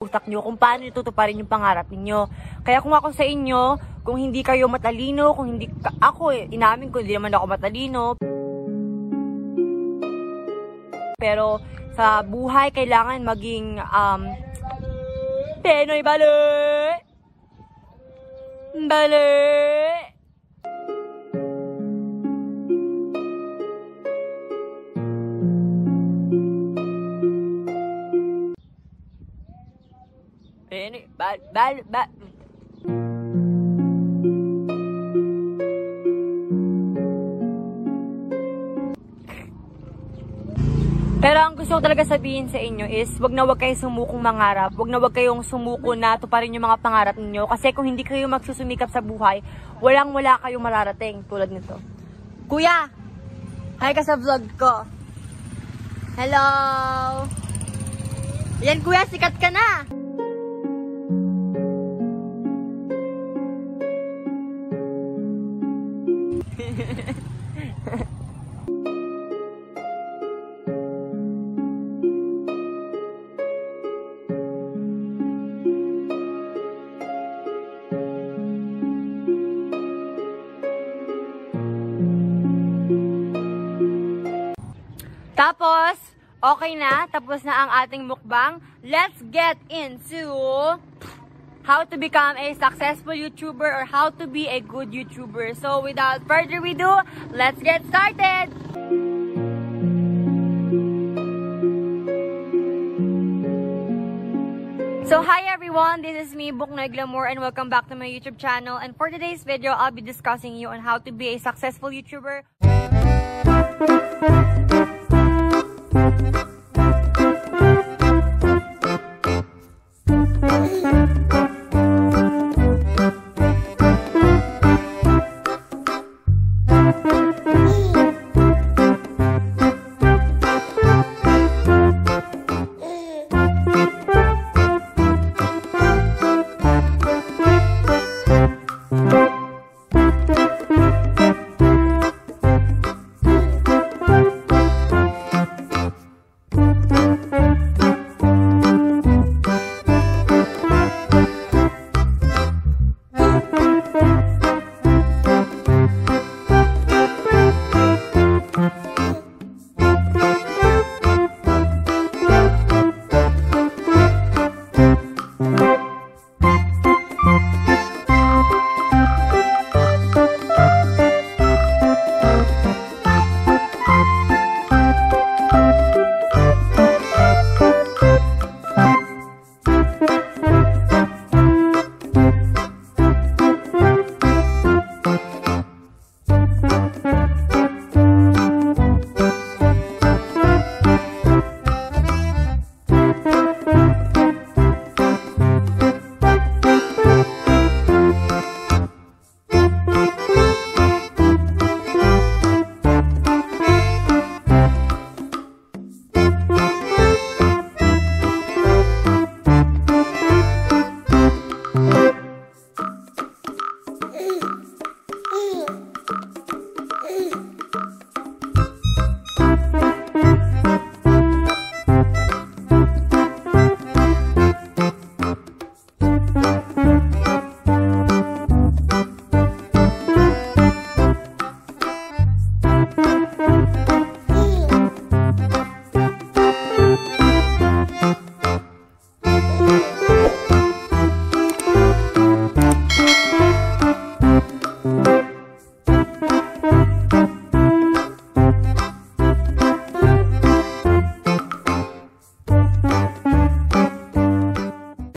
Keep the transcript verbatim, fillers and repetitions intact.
utak nyo kung paano nyo tutuparin yung pangarap ninyo. Kaya kung ako sa inyo, kung hindi kayo matalino, kung hindi ako eh, inamin ko hindi naman ako matalino. Pero sa buhay kailangan maging um Penoy bale. Bale. Penoy bal bal bal. Pero ang gusto ko talaga sabihin sa inyo is, wag na wag kayong sumukong mangarap. Wag na wag kayong sumuko na tuparin yung mga pangarap ninyo. Kasi kung hindi kayo magsusumikap sa buhay, walang wala kayong mararating tulad nito. Kuya! Hi ka sa vlog ko. Hello! Yan kuya, sikat ka na! Tapos, okay na. Tapos na ang ating mukbang. Let's get into how to become a successful YouTuber or how to be a good YouTuber. So, without further ado, let's get started! So, hi everyone! This is me, Buknoy Glamour, and welcome back to my YouTube channel. And for today's video, I'll be discussing you on how to be a successful YouTuber. Mm-hmm.